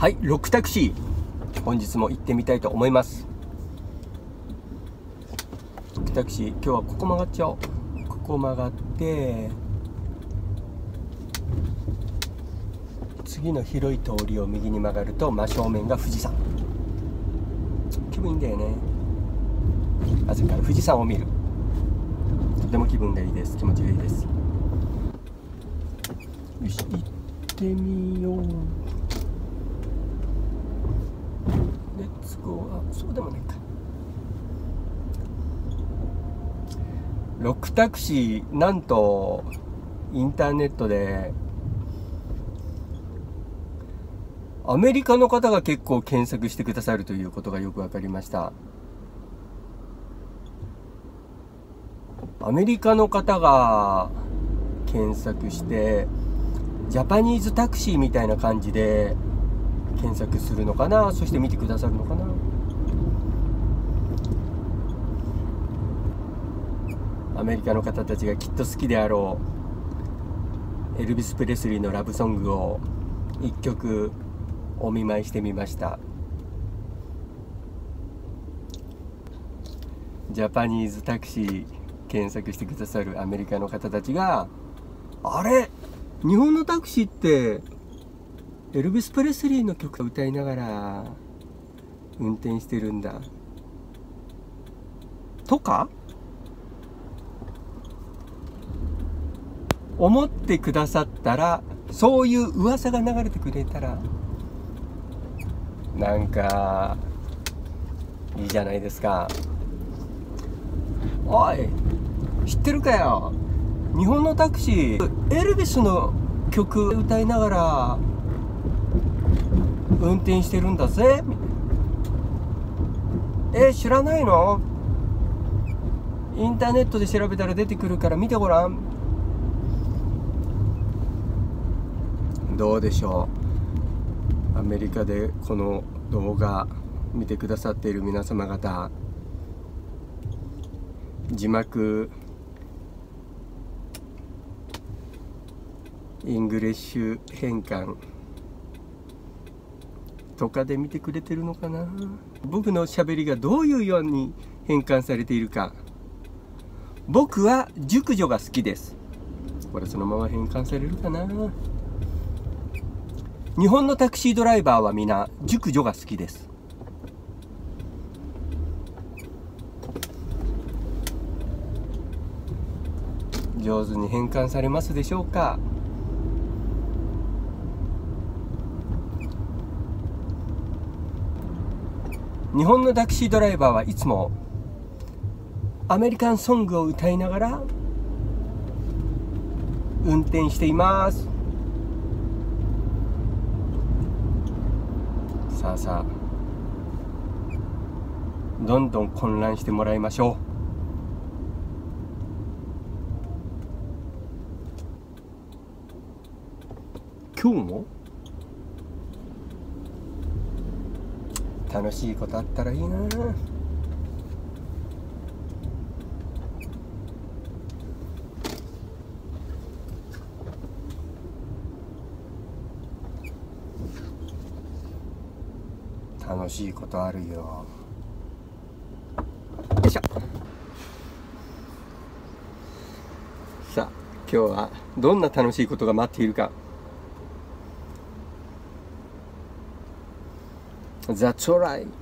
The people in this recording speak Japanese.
はい、ロックタクシー、本日も行ってみたいと思います。ロックタクシー、今日はここ曲がっちゃおう。ここ曲がって、次の広い通りを右に曲がると真正面が富士山。気分いいんだよね。朝から富士山を見る。とても気分がいいです。気持ちがいいです。よし、行ってみよう。レッツゴー。あ、そうでもないか。ロックタクシー、なんとインターネットでアメリカの方が結構検索してくださるということがよく分かりました。アメリカの方が検索してジャパニーズタクシーみたいな感じで検索するのかな。そして見てくださるのかな。アメリカの方たちがきっと好きであろうエルビス・プレスリーのラブソングを一曲お見舞いしてみました。ジャパニーズタクシー検索してくださるアメリカの方たちが、あれ、日本のタクシーってエルビス・プレスリーの曲を歌いながら運転してるんだとか思ってくださったら、そういう噂が流れてくれたらなんかいいじゃないですか。おい、知ってるかよ、日本のタクシーエルビスの曲歌いながら運転してるんだぜ。知らないの？インターネットで調べたら出てくるから見てごらん。どうでしょう。アメリカでこの動画見てくださっている皆様方、字幕イングリッシュ変換とかで見てくれてるのかな。僕の喋りがどういうように変換されているか。僕は熟女が好きです。これそのまま変換されるかな。日本のタクシードライバーは皆熟女が好きです。上手に変換されますでしょうか。日本のタクシードライバーはいつもアメリカンソングを歌いながら運転しています。さあさあ、どんどん混乱してもらいましょう。今日も楽しいことあったらいいな。楽しいことあるよ。よいしょ。さあ、今日はどんな楽しいことが待っているか。That's alright.